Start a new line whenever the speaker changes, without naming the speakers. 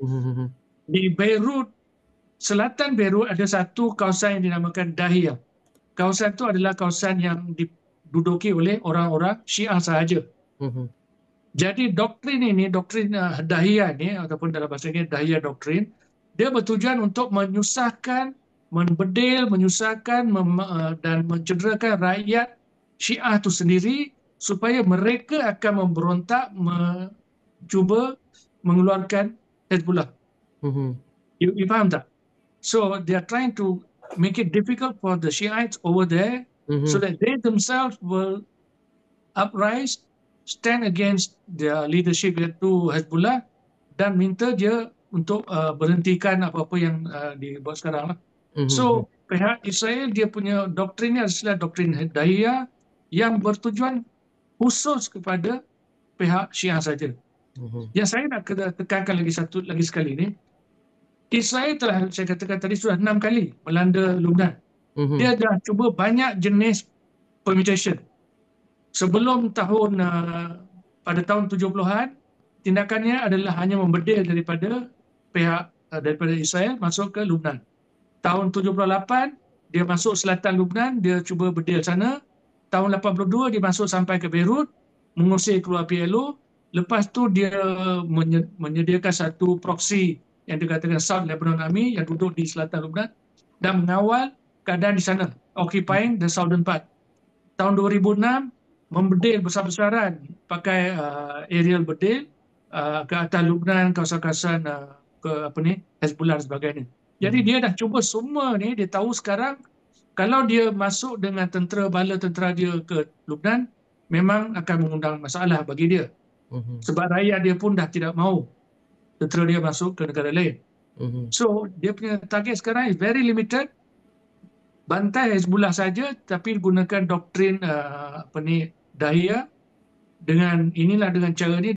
Mhm.
Di Beirut, selatan Beirut ada satu kawasan yang dinamakan Dahiyah. Kawasan itu adalah kawasan yang diduduki oleh orang-orang Syiah sahaja.
Mhm.
Jadi doktrin ini, doktrin Dahiyah ini, ataupun dalam bahasa Inggeris Dahiyah doktrin, dia bertujuan untuk menyusahkan, membedil, menyusahkan dan mencederakan rakyat Syiah itu sendiri supaya mereka akan memberontak, cuba mengeluarkan Hezbollah.
Mhm.
You faham tak? So they are trying to make it difficult for the Shiites over there so
Mhm.
that they themselves will uprise, stand against their leadership iaitu Hezbollah dan minta dia untuk berhentikan apa-apa yang dibuat sekarang lah.
Mhm.
So pihak Israel dia punya doktrinnya adalah doktrin Dahiyah yang bertujuan khusus kepada pihak Syiah saja.
Mhm.
Yang saya nak tekankan lagi sekali ni, Israel telah, saya katakan tadi, sudah 6 kali melanda Lebanon.
Mhm.
Dia dah cuba banyak jenis permutation. Sebelum pada tahun 70-an, tindakannya adalah hanya membedil daripada pihak daripada Israel masuk ke Lebanon. Tahun 78 dia masuk selatan Lebanon, dia cuba bedil sana. Tahun 82 dia masuk sampai ke Beirut, mengusir keluar PLO. Lepas tu dia menyediakan satu proksi yang dikatakan South Lebanon Army yang duduk di selatan Lebanon dan mengawal keadaan di sana, occupying the southern part. Tahun 2006 membedil besar-besaran pakai aerial bedil ke atas Lebanon, kawasan-kawasan ke Hezbollah dan sebagainya. Jadi dia dah cuba semua ni, dia tahu sekarang kalau dia masuk dengan bala tentera dia ke Lebanon, memang akan mengundang masalah bagi dia.
Mhm.
Sebab rakyat dia pun dah tidak mahu tentera dia masuk ke negara lain.
Mhm.
So dia punya target sekarang is very limited. Bantai Hezbollah saja, tapi gunakan doktrin Dahiyah dengan cara ni